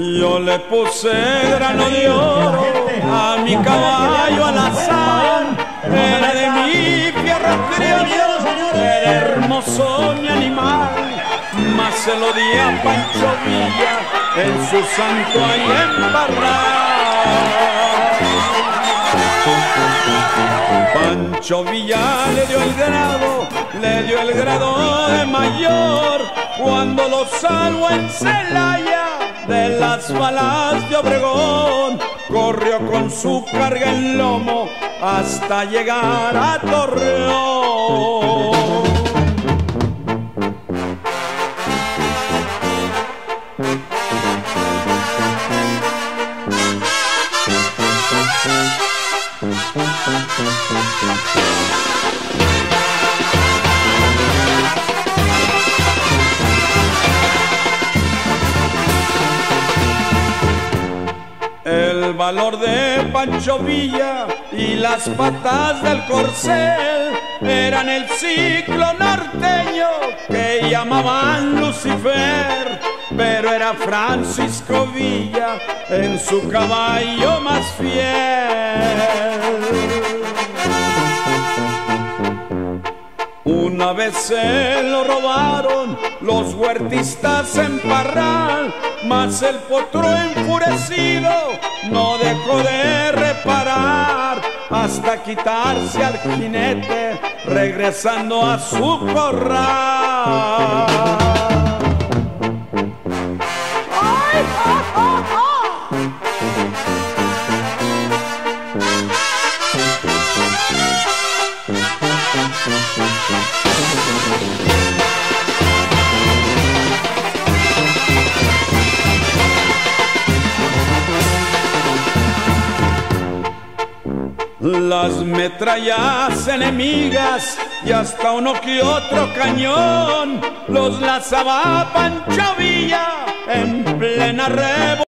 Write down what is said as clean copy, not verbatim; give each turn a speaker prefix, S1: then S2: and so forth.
S1: Yo le puse grano de oro a mi caballo alazán, era de mi fierro criollo, era hermoso mi animal, mas se lo di a Pancho Villa en su santo ahí en Parral. Pancho Villa le dio el grado de mayor cuando lo salvó en Celaya de las balas de Obregón. Corrió con su carga en lomo hasta llegar a Torreón. El valor de Pancho Villa y las patas del corcel eran el ciclo norteño que llamaban Lucifer, pero era Francisco Villa en su caballo más fiel. Una vez se lo robaron los huertistas en Parral, mas el potro enfurecido no dejó de reparar hasta quitarse al jinete regresando a su corral. ¡Ay, ja, ja, ja! Las metrallas enemigas y hasta uno que otro cañón los lanzaba Pancho Villa en plena revolución.